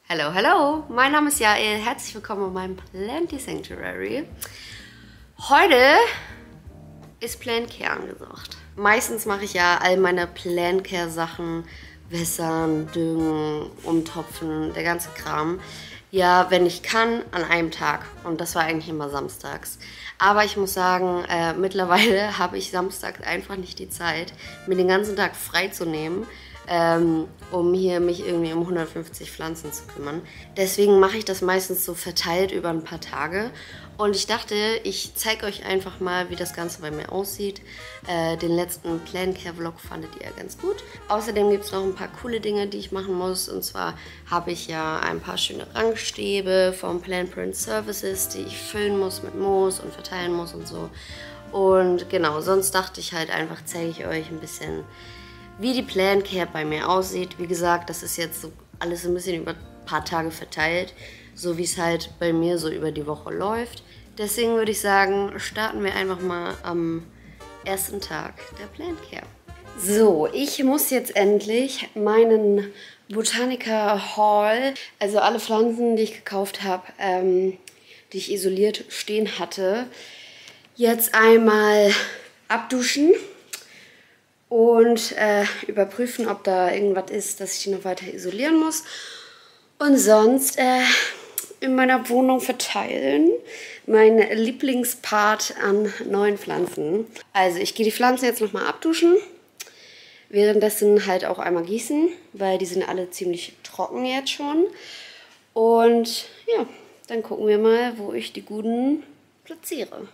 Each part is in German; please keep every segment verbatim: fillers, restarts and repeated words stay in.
Hallo, hallo, mein Name ist Jael, herzlich willkommen in meinem Planty Sanctuary. Heute ist Plant Care angesagt. Meistens mache ich ja all meine Plant Care Sachen, wässern, düngen, umtopfen, der ganze Kram. Ja, wenn ich kann, an einem Tag. Und das war eigentlich immer samstags. Aber ich muss sagen, äh, mittlerweile habe ich samstags einfach nicht die Zeit, mir den ganzen Tag frei zu nehmen, ähm, um hier mich irgendwie um hundertfünfzig Pflanzen zu kümmern. Deswegen mache ich das meistens so verteilt über ein paar Tage. Und ich dachte, ich zeige euch einfach mal, wie das Ganze bei mir aussieht. Äh, den letzten Plant Care Vlog fandet ihr ja ganz gut. Außerdem gibt es noch ein paar coole Dinge, die ich machen muss. Und zwar habe ich ja ein paar schöne Rangstäbe vom Plant Print Services, die ich füllen muss mit Moos und verteilen muss und so. Und genau, sonst dachte ich halt einfach, zeige ich euch ein bisschen, wie die Plant Care bei mir aussieht. Wie gesagt, das ist jetzt so alles ein bisschen über ein paar Tage verteilt, so wie es halt bei mir so über die Woche läuft. Deswegen würde ich sagen, starten wir einfach mal am ersten Tag der Plant Care. So, ich muss jetzt endlich meinen Botanica Haul, also alle Pflanzen, die ich gekauft habe, ähm, die ich isoliert stehen hatte, jetzt einmal abduschen und äh, überprüfen, ob da irgendwas ist, dass ich die noch weiter isolieren muss. Und sonst äh, in meiner Wohnung verteilen. Mein Lieblingspart an neuen Pflanzen. Also ich gehe die Pflanzen jetzt nochmal abduschen. Währenddessen halt auch einmal gießen, weil die sind alle ziemlich trocken jetzt schon. Und ja, dann gucken wir mal, wo ich die guten platziere.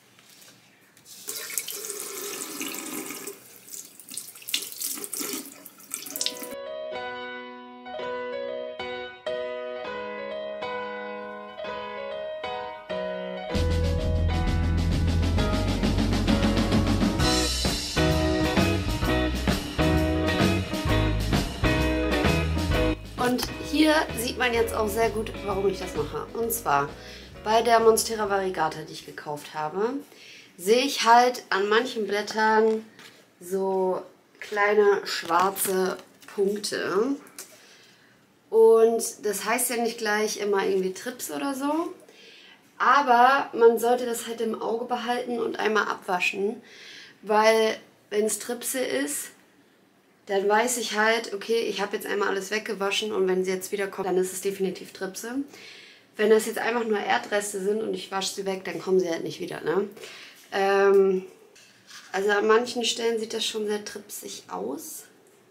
Und hier sieht man jetzt auch sehr gut, warum ich das mache. Und zwar bei der Monstera Variegata, die ich gekauft habe, sehe ich halt an manchen Blättern so kleine schwarze Punkte. Und das heißt ja nicht gleich immer irgendwie Trips oder so. Aber man sollte das halt im Auge behalten und einmal abwaschen. Weil wenn es Tripse ist, dann weiß ich halt, okay, ich habe jetzt einmal alles weggewaschen und wenn sie jetzt wieder kommt, dann ist es definitiv Tripse. Wenn das jetzt einfach nur Erdreste sind und ich wasche sie weg, dann kommen sie halt nicht wieder, ne? Ähm, also an manchen Stellen sieht das schon sehr tripsig aus.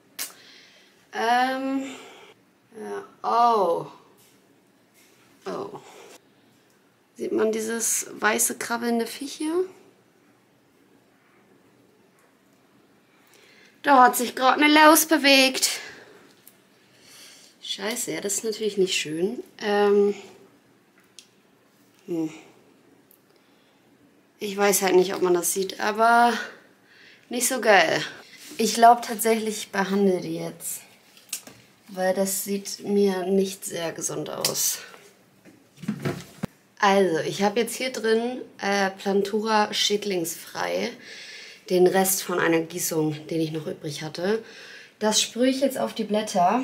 Ähm, ja, oh. Oh. Sieht man dieses weiße krabbelnde Viech hier? Da hat sich gerade eine Laus bewegt. Scheiße, ja, das ist natürlich nicht schön. Ähm, hm. Ich weiß halt nicht, ob man das sieht, aber nicht so geil. Ich glaube tatsächlich, ich behandle die jetzt, weil das sieht mir nicht sehr gesund aus. Also, ich habe jetzt hier drin äh, Plantura schädlingsfrei. Den Rest von einer Gießung, den ich noch übrig hatte. Das sprühe ich jetzt auf die Blätter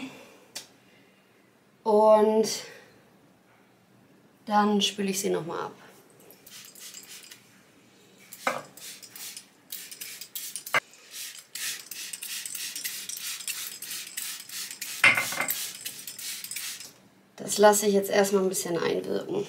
und dann spüle ich sie nochmal ab. Das lasse ich jetzt erstmal ein bisschen einwirken.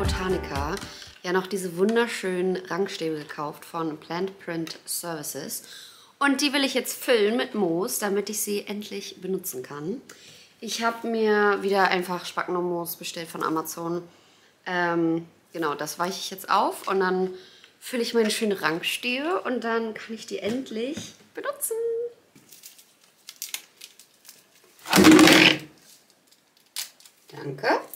Botanica ja noch diese wunderschönen Rankstäbe gekauft von Plant Print Services. Und die will ich jetzt füllen mit Moos, damit ich sie endlich benutzen kann. Ich habe mir wieder einfach Sphagnum-Moos bestellt von Amazon. Ähm, genau, das weiche ich jetzt auf und dann fülle ich meine schönen Rankstäbe und dann kann ich die endlich benutzen. Danke.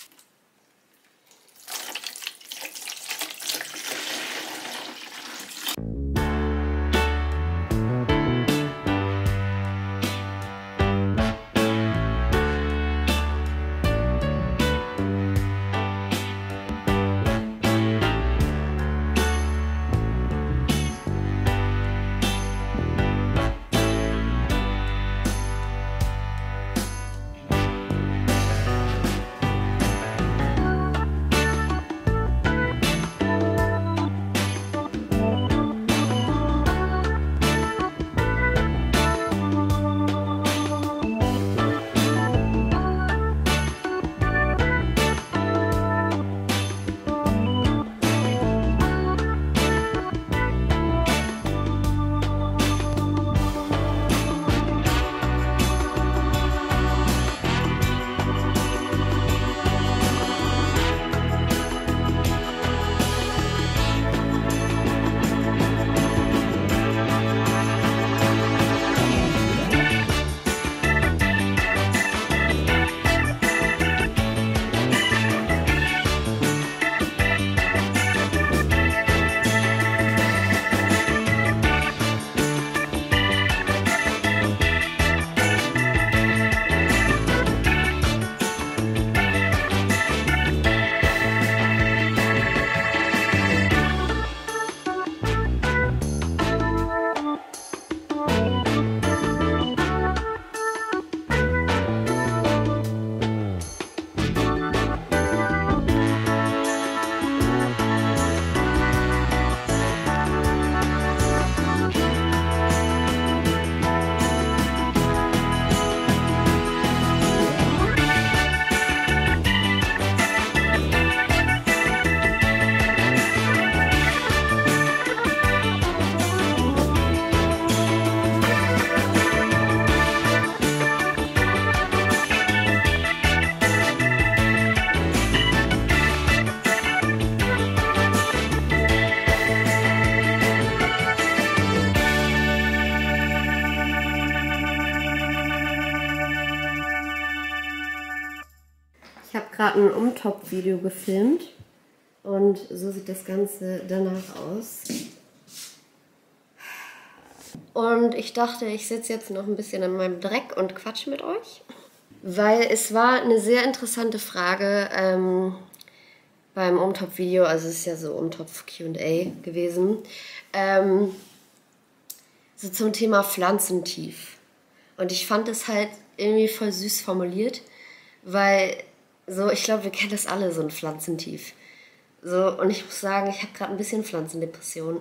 Ich habe gerade ein Umtopf-Video gefilmt und so sieht das Ganze danach aus. Und ich dachte, ich sitze jetzt noch ein bisschen in meinem Dreck und quatsche mit euch. Weil es war eine sehr interessante Frage ähm, beim Umtopf-Video, also es ist ja so Umtopf-Q und A gewesen, ähm, so zum Thema Pflanzentief. Und ich fand es halt irgendwie voll süß formuliert, weil so, ich glaube, wir kennen das alle, so ein Pflanzentief. So, und ich muss sagen, ich habe gerade ein bisschen Pflanzendepression.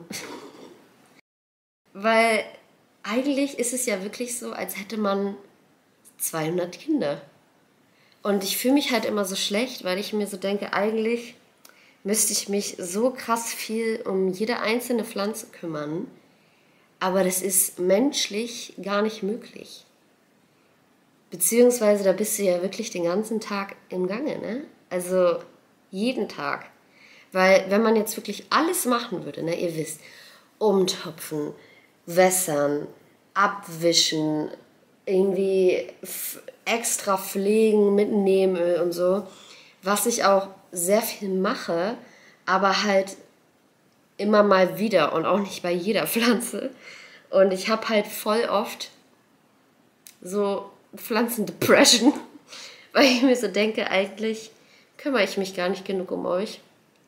Weil eigentlich ist es ja wirklich so, als hätte man zweihundert Kinder. Und ich fühle mich halt immer so schlecht, weil ich mir so denke, eigentlich müsste ich mich so krass viel um jede einzelne Pflanze kümmern. Aber das ist menschlich gar nicht möglich. Beziehungsweise da bist du ja wirklich den ganzen Tag im Gange, ne? Also jeden Tag. Weil wenn man jetzt wirklich alles machen würde, ne, ihr wisst, umtopfen, wässern, abwischen, irgendwie extra pflegen mit Neemöl und so, was ich auch sehr viel mache, aber halt immer mal wieder und auch nicht bei jeder Pflanze. Und ich habe halt voll oft so Pflanzendepression, weil ich mir so denke, eigentlich kümmere ich mich gar nicht genug um euch.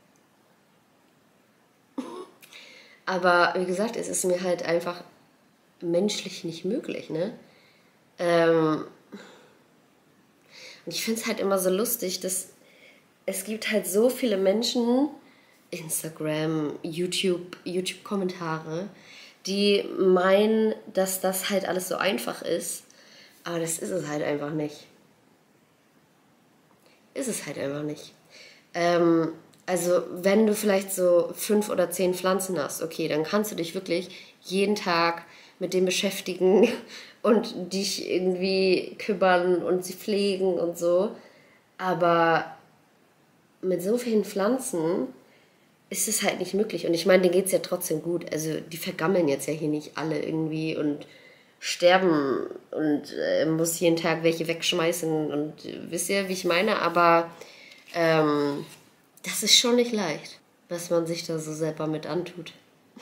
Aber wie gesagt, es ist mir halt einfach menschlich nicht möglich, ne? Ähm und ich finde es halt immer so lustig, dass es gibt halt so viele Menschen, Instagram, YouTube, YouTube-Kommentare, die meinen, dass das halt alles so einfach ist. Aber das ist es halt einfach nicht. Ist es halt einfach nicht. Ähm, Also wenn du vielleicht so fünf oder zehn Pflanzen hast, okay, dann kannst du dich wirklich jeden Tag mit dem beschäftigen und dich irgendwie kümmern und sie pflegen und so. Aber mit so vielen Pflanzen ist es halt nicht möglich. Und ich meine, denen geht es ja trotzdem gut. Also die vergammeln jetzt ja hier nicht alle irgendwie und sterben und äh, muss jeden Tag welche wegschmeißen. Und äh, wisst ihr, wie ich meine? Aber ähm, das ist schon nicht leicht, was man sich da so selber mit antut.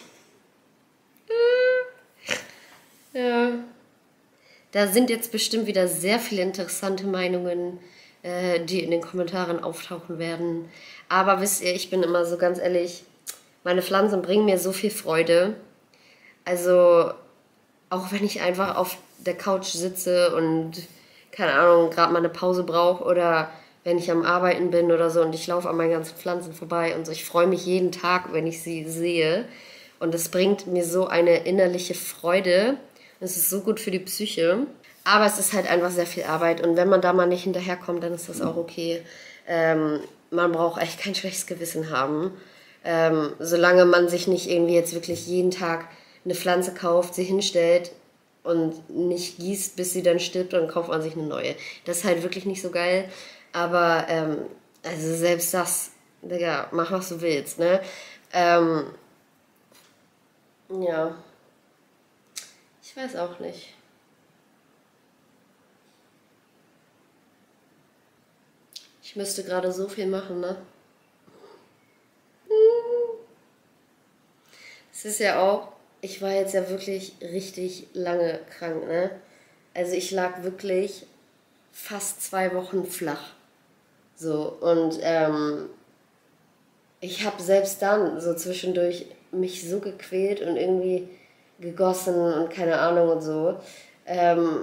Ja. Da sind jetzt bestimmt wieder sehr viele interessante Meinungen, äh, die in den Kommentaren auftauchen werden. Aber wisst ihr, ich bin immer so ganz ehrlich, meine Pflanzen bringen mir so viel Freude. Also auch wenn ich einfach auf der Couch sitze und, keine Ahnung, gerade mal eine Pause brauche oder wenn ich am Arbeiten bin oder so und ich laufe an meinen ganzen Pflanzen vorbei und so. Ich freue mich jeden Tag, wenn ich sie sehe. Und es bringt mir so eine innerliche Freude. Es ist so gut für die Psyche. Aber es ist halt einfach sehr viel Arbeit. Und wenn man da mal nicht hinterherkommt, dann ist das auch okay. Ähm, man braucht echt kein schlechtes Gewissen haben. Ähm, solange man sich nicht irgendwie jetzt wirklich jeden Tag eine Pflanze kauft, sie hinstellt und nicht gießt, bis sie dann stirbt, dann kauft man sich eine neue. Das ist halt wirklich nicht so geil. Aber, ähm, also selbst das, Digga, mach was du willst, ne? Ähm, ja. Ich weiß auch nicht. Ich müsste gerade so viel machen, ne? Es ist ja auch, ich war jetzt ja wirklich richtig lange krank, ne? Also ich lag wirklich fast zwei Wochen flach. So, und ähm, ich habe selbst dann so zwischendurch mich so gequält und irgendwie gegossen und keine Ahnung und so. Ähm,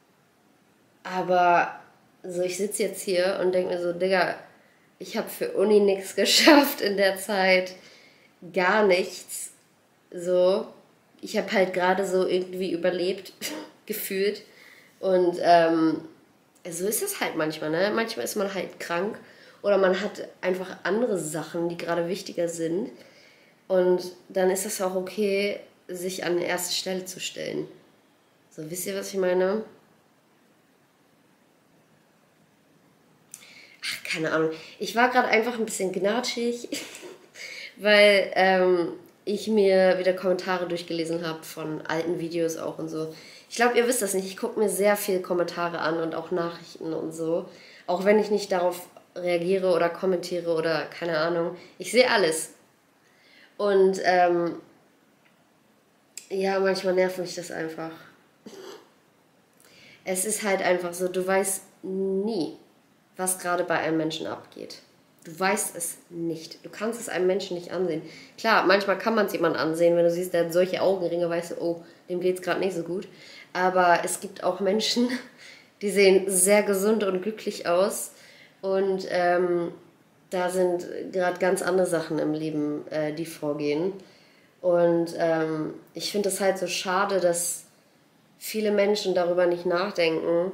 aber so, ich sitze jetzt hier und denke mir so, Digga, ich habe für Uni nichts geschafft in der Zeit. Gar nichts. So, ich habe halt gerade so irgendwie überlebt, gefühlt. Und ähm, so ist es halt manchmal, ne? Manchmal ist man halt krank oder man hat einfach andere Sachen, die gerade wichtiger sind. Und dann ist es auch okay, sich an die erste Stelle zu stellen. So, wisst ihr, was ich meine? Ach, keine Ahnung. Ich war gerade einfach ein bisschen gnatschig, weil ähm, ich mir wieder Kommentare durchgelesen habe von alten Videos auch und so. Ich glaube, ihr wisst das nicht. Ich gucke mir sehr viel Kommentare an und auch Nachrichten und so. Auch wenn ich nicht darauf reagiere oder kommentiere oder keine Ahnung. Ich sehe alles. Und ähm, ja, manchmal nervt mich das einfach. Es ist halt einfach so, du weißt nie, was gerade bei einem Menschen abgeht. Du weißt es nicht. Du kannst es einem Menschen nicht ansehen. Klar, manchmal kann man es jemandem ansehen, wenn du siehst, der hat solche Augenringe, weißt du, oh, dem geht es gerade nicht so gut. Aber es gibt auch Menschen, die sehen sehr gesund und glücklich aus. Und ähm, da sind gerade ganz andere Sachen im Leben, äh, die vorgehen. Und ähm, ich finde es halt so schade, dass viele Menschen darüber nicht nachdenken.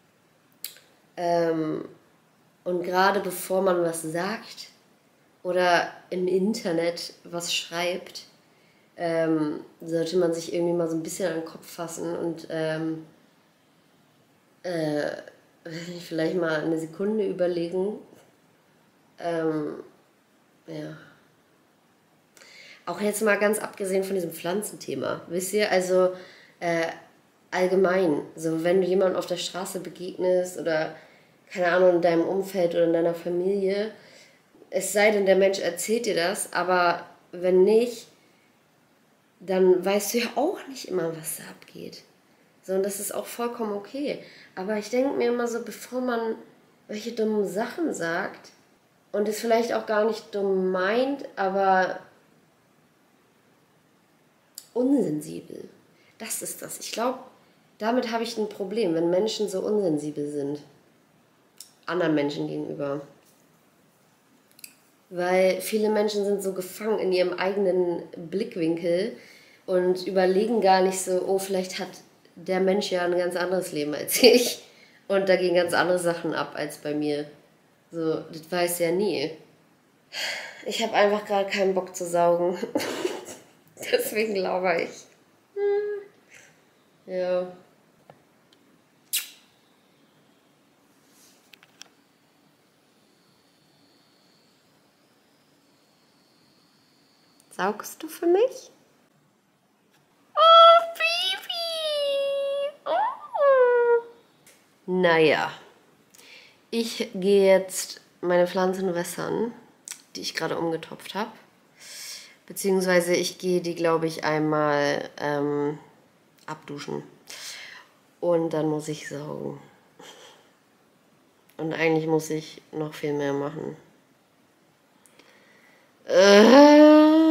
Ähm, und gerade bevor man was sagt oder im Internet was schreibt, ähm, sollte man sich irgendwie mal so ein bisschen an den Kopf fassen und ähm, äh, vielleicht mal eine Sekunde überlegen. Ähm, ja. Auch jetzt mal ganz abgesehen von diesem Pflanzenthema, wisst ihr, also äh, allgemein, so wenn du jemandem auf der Straße begegnest oder keine Ahnung, in deinem Umfeld oder in deiner Familie, es sei denn, der Mensch erzählt dir das, aber wenn nicht, dann weißt du ja auch nicht immer, was da abgeht. So, und das ist auch vollkommen okay. Aber ich denke mir immer so, bevor man welche dummen Sachen sagt und es vielleicht auch gar nicht dumm meint, aber unsensibel. Das ist das. Ich glaube, damit habe ich ein Problem, wenn Menschen so unsensibel sind. Anderen Menschen gegenüber. Weil viele Menschen sind so gefangen in ihrem eigenen Blickwinkel und überlegen gar nicht so, oh, vielleicht hat der Mensch ja ein ganz anderes Leben als ich und da gehen ganz andere Sachen ab als bei mir. So, das weiß ja nie. Ich habe einfach gerade keinen Bock zu saugen. Deswegen lauere ich. Ja. Saugst du für mich? Oh, Baby! Oh. Naja. Ich gehe jetzt meine Pflanzen wässern, die ich gerade umgetopft habe. Beziehungsweise ich gehe die, glaube ich, einmal ähm, abduschen. Und dann muss ich saugen. Und eigentlich muss ich noch viel mehr machen. Äh...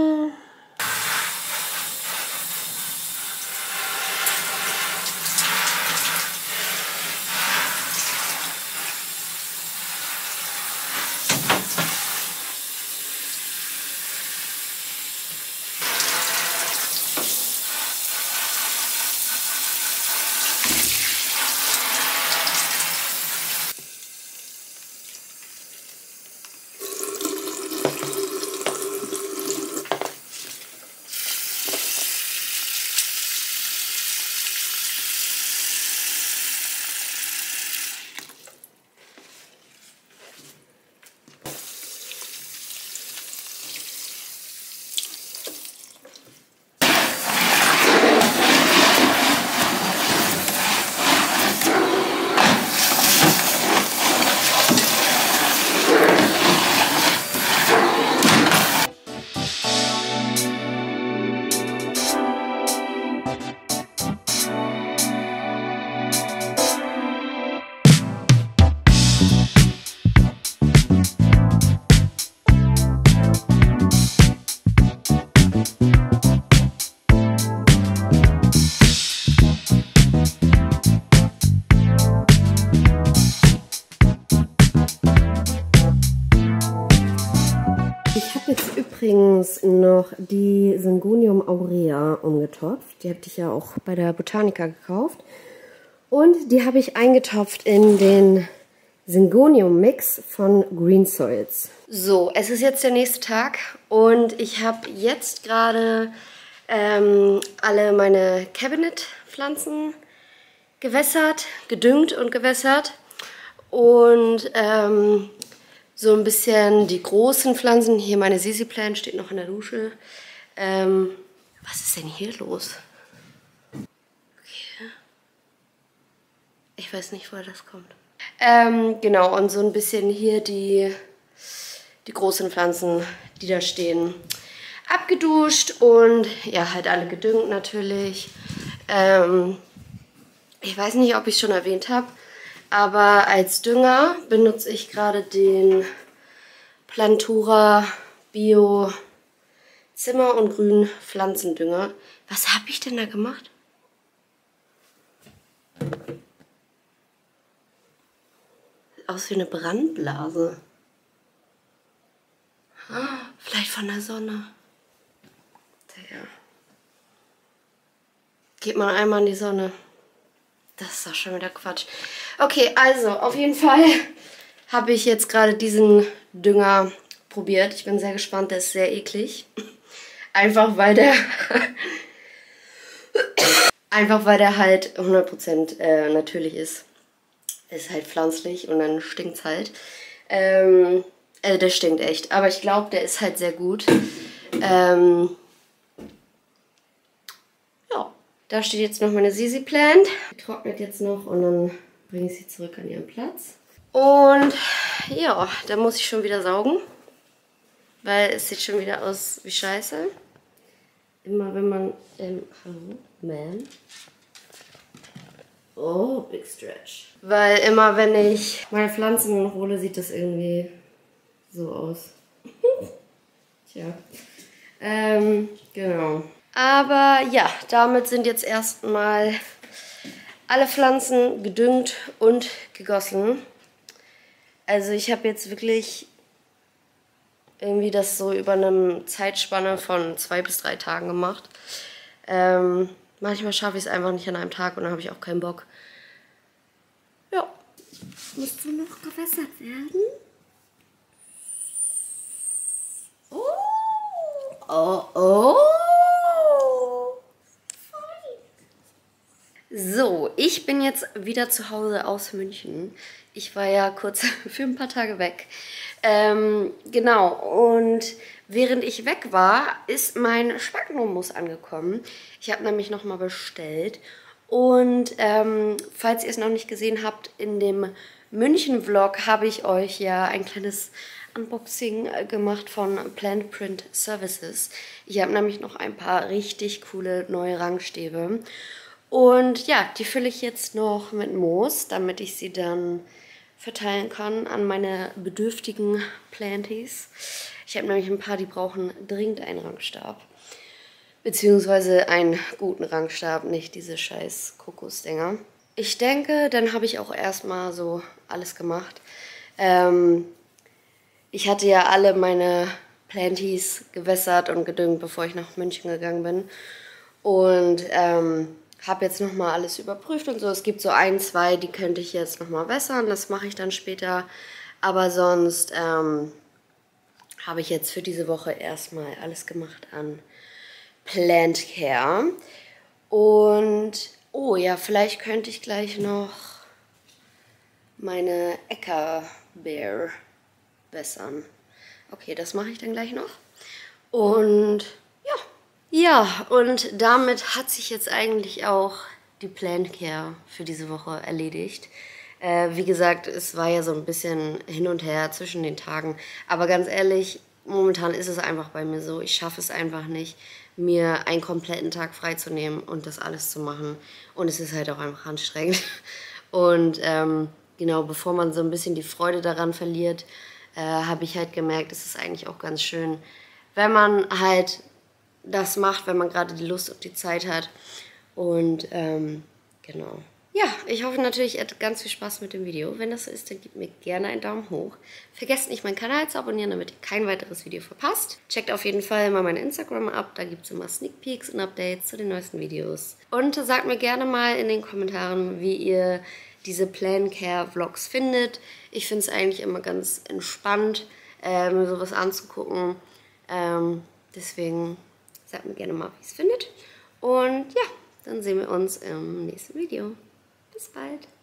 Übrigens noch die Syngonium aurea umgetopft. Die habe ich ja auch bei der Botanica gekauft. Und die habe ich eingetopft in den Syngonium Mix von Green Soils. So, es ist jetzt der nächste Tag und ich habe jetzt gerade ähm, alle meine Cabinet-Pflanzen gewässert, gedüngt und gewässert. Und ähm, so ein bisschen die großen Pflanzen. Hier meine Sisi Plant steht noch in der Dusche. Ähm, was ist denn hier los? Okay. Ich weiß nicht, woher das kommt. Ähm, genau, und so ein bisschen hier die, die großen Pflanzen, die da stehen, abgeduscht und ja, halt alle gedüngt natürlich. Ähm, ich weiß nicht, ob ich es schon erwähnt habe, aber als Dünger benutze ich gerade den Plantura Bio Zimmer- und Grün Pflanzendünger. Was habe ich denn da gemacht? Sieht aus wie eine Brandblase. Ah, vielleicht von der Sonne. Ja. Geht mal einmal in die Sonne. Das ist doch schon wieder Quatsch. Okay, also auf jeden Fall habe ich jetzt gerade diesen Dünger probiert. Ich bin sehr gespannt, der ist sehr eklig. Einfach weil der einfach weil der halt hundert Prozent äh, natürlich ist. Ist halt pflanzlich und dann stinkt es halt. Ähm, äh, der stinkt echt. Aber ich glaube, der ist halt sehr gut. Ähm, ja, da steht jetzt noch meine Sisi Plant. Die trocknet jetzt noch und dann bringe ich sie zurück an ihren Platz. Und ja, da muss ich schon wieder saugen. Weil es sieht schon wieder aus wie Scheiße. Immer wenn man... Ähm, hallo, man. Oh, big stretch. Weil immer wenn ich meine Pflanzen hole, sieht das irgendwie so aus. Tja. Ähm, genau. Aber ja, damit sind jetzt erstmal alle Pflanzen gedüngt und gegossen. Also ich habe jetzt wirklich irgendwie das so über eine Zeitspanne von zwei bis drei Tagen gemacht. Ähm, manchmal schaffe ich es einfach nicht an einem Tag und dann habe ich auch keinen Bock. Ja. Musst du noch gewässert werden? Oh, oh, oh. So, ich bin jetzt wieder zu Hause aus München. Ich war ja kurz für ein paar Tage weg. Ähm, genau, und während ich weg war, ist mein Spagnummus angekommen. Ich habe nämlich nochmal bestellt. Und ähm, falls ihr es noch nicht gesehen habt, in dem München-Vlog habe ich euch ja ein kleines Unboxing gemacht von Plant Print Services. Ich habe nämlich noch ein paar richtig coole neue Rangstäbe. Und ja, die fülle ich jetzt noch mit Moos, damit ich sie dann verteilen kann an meine bedürftigen Planties. Ich habe nämlich ein paar, die brauchen dringend einen Rangstab. Beziehungsweise einen guten Rangstab, nicht diese scheiß Kokosdinger. Ich denke, dann habe ich auch erstmal so alles gemacht. Ähm, ich hatte ja alle meine Planties gewässert und gedüngt, bevor ich nach München gegangen bin. Und ähm, habe jetzt nochmal alles überprüft und so. Es gibt so ein, zwei, die könnte ich jetzt nochmal wässern. Das mache ich dann später. Aber sonst ähm, habe ich jetzt für diese Woche erstmal alles gemacht an Plant Care. Und, oh ja, vielleicht könnte ich gleich noch meine Eckerbeer wässern. Okay, das mache ich dann gleich noch. Und ja. Ja, und damit hat sich jetzt eigentlich auch die Plant Care für diese Woche erledigt. Äh, wie gesagt, es war ja so ein bisschen hin und her zwischen den Tagen. Aber ganz ehrlich, momentan ist es einfach bei mir so, ich schaffe es einfach nicht, mir einen kompletten Tag freizunehmen und das alles zu machen. Und es ist halt auch einfach anstrengend. Und ähm, genau, bevor man so ein bisschen die Freude daran verliert, äh, habe ich halt gemerkt, es ist eigentlich auch ganz schön, wenn man halt das macht, wenn man gerade die Lust und die Zeit hat. Und ähm, genau. Ja, ich hoffe natürlich, ihr hattet ganz viel Spaß mit dem Video. Wenn das so ist, dann gebt mir gerne einen Daumen hoch. Vergesst nicht, meinen Kanal zu abonnieren, damit ihr kein weiteres Video verpasst. Checkt auf jeden Fall mal mein Instagram ab, da gibt es immer Sneak Peeks und Updates zu den neuesten Videos. Und sagt mir gerne mal in den Kommentaren, wie ihr diese Plant Care Vlogs findet. Ich finde es eigentlich immer ganz entspannt, äh, mir sowas anzugucken. Ähm, deswegen sagt mir gerne mal, wie ihr es findet. Und ja, dann sehen wir uns im nächsten Video. Bis bald.